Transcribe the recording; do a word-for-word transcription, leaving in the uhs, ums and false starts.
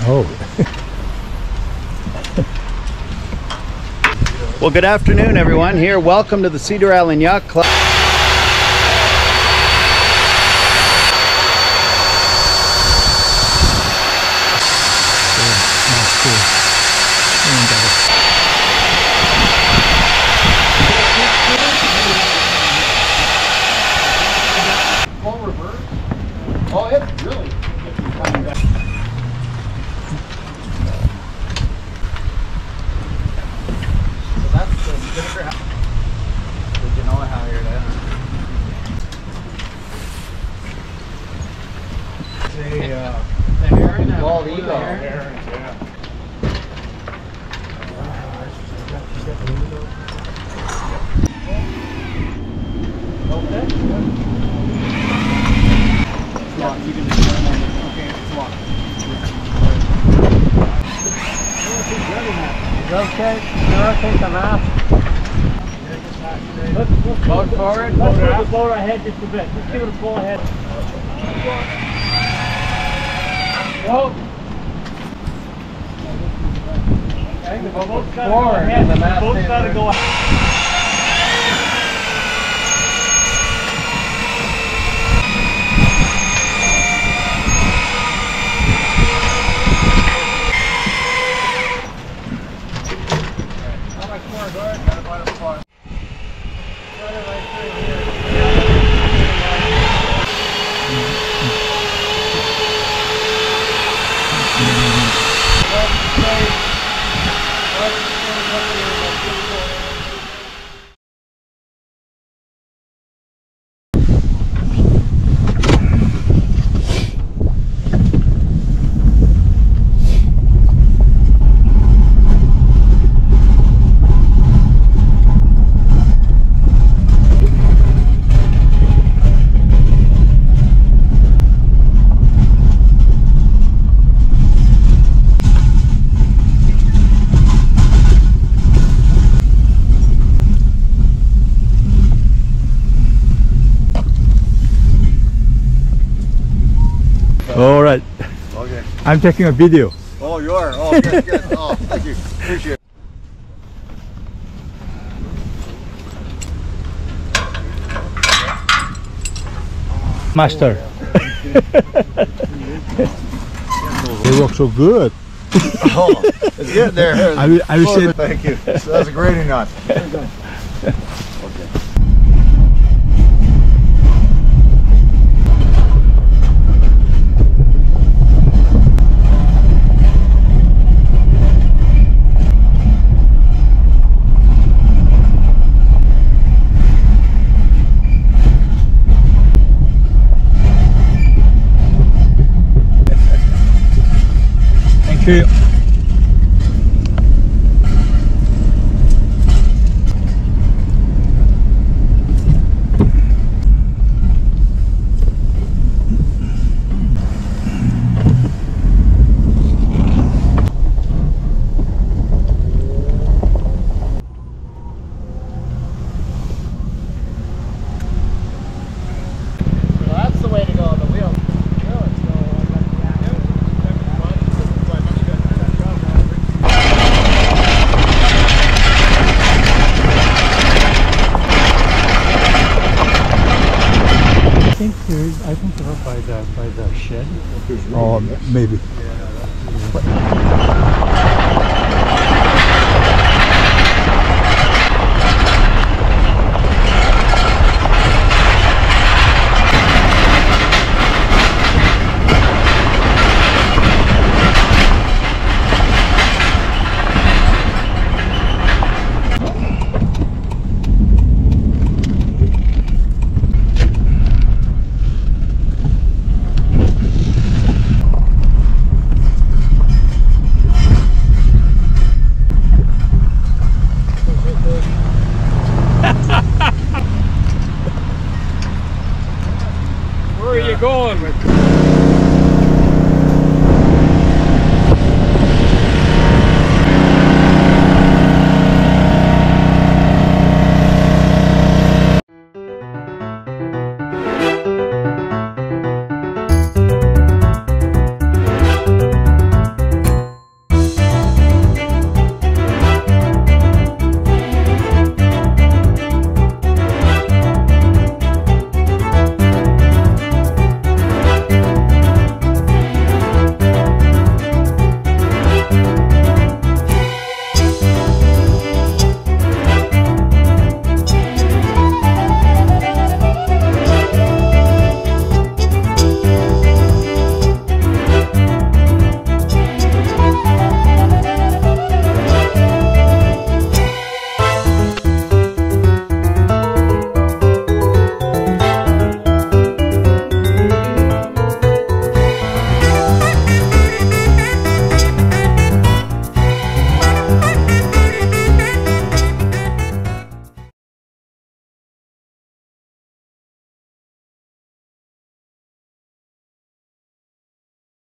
Oh. Well, good afternoon, everyone. Here, welcome to the Cedar Island Yacht Club. Full reverse. Oh, it's really coming back. So that's the vinegar. Did you know how you're there? It's a uh, the herring. Bald eagle. Herring, yeah. You can just turn on the, okay, it's locked. Is that okay? Can I take the mask? Let's, let's float forward. Let's move the boat ahead just a bit. Let's give it a pull ahead. Whoa! Okay, the boat's got to go ahead. The boat's got to go ahead. All right. Okay. I'm taking a video. Oh, you are? Oh, okay, good. Oh, thank you. Appreciate it. Master. They work so good. Oh, it's good there. I will, I will say. Thank you. That's a grading knot. Okay. Thank you. That's the way to go on the wheel. I think there is, I think they're up by the by the shed. Oh, maybe. Yeah,